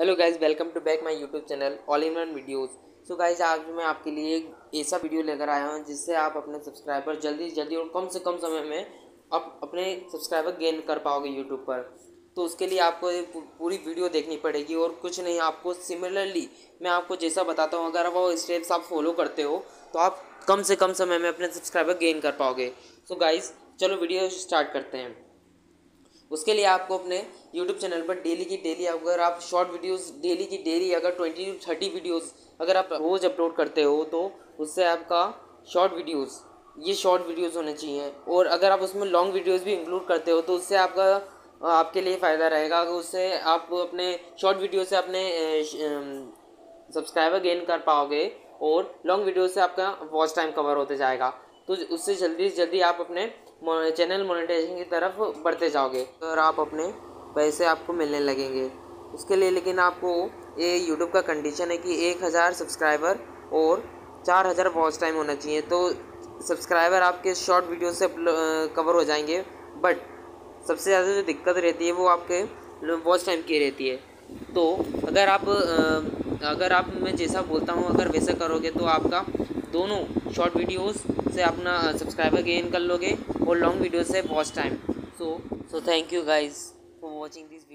Hello guys, welcome to back my YouTube channel all in one videos. So guys, आज मैं आपके लिए एक ऐसा वीडियो लेकर आया हूं जिससे आप अपने सब्सक्राइबर जल्दी से जल्दी और कम से कम समय में आप अपने सब्सक्राइबर गेन कर पाओगे यूट्यूब पर। तो उसके लिए आपको ये पूरी वीडियो देखनी पड़ेगी और कुछ नहीं, आपको सिमिलरली मैं आपको जैसा बताता हूँ, अगर वो स्टेप्स आप फॉलो करते हो तो आप कम से कम समय में अपने सब्सक्राइबर गेन कर पाओगे। सो गाइस, चलो वीडियो स्टार्ट करते हैं। उसके लिए आपको अपने यूट्यूब चैनल पर डेली की डेली, अगर आप शॉर्ट वीडियोस डेली की डेली अगर 20 to 30 वीडियोस अगर आप रोज़ अपलोड करते हो तो उससे आपका शॉर्ट वीडियोस होने चाहिए। और अगर आप उसमें लॉन्ग वीडियोस भी इंक्लूड करते हो तो उससे आपके लिए फ़ायदा रहेगा। उससे आप अपने शॉर्ट वीडियो से अपने सब्सक्राइबर गेन कर पाओगे और लॉन्ग वीडियो से आपका वॉच टाइम कवर होते जाएगा। तो उससे जल्दी से जल्दी आप अपने चैनल मोनेटाइजेशन की तरफ बढ़ते जाओगे और आप अपने पैसे आपको मिलने लगेंगे। उसके लिए लेकिन आपको ये यूट्यूब का कंडीशन है कि 1000 सब्सक्राइबर और 4000 वॉच टाइम होना चाहिए। तो सब्सक्राइबर आपके शॉर्ट वीडियो से कवर हो जाएंगे, बट सबसे ज़्यादा जो दिक्कत रहती है वो आपके वॉच टाइम की रहती है। तो अगर आप मैं जैसा बोलता हूँ अगर वैसा करोगे तो आपका दोनों शॉर्ट वीडियोस से अपना सब्सक्राइबर गेन कर लोगे और लॉन्ग वीडियो से watch time. So thank you guys for watching this.